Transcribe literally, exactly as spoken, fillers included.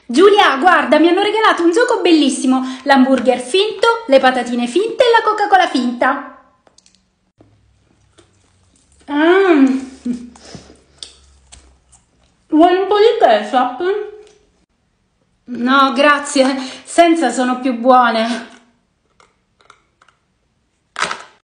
Giulia, guarda, mi hanno regalato un gioco bellissimo, l'hamburger finto, le patatine finte e la Coca-Cola finta. Mm. Vuoi un po' di ketchup? No, grazie, senza sono più buone.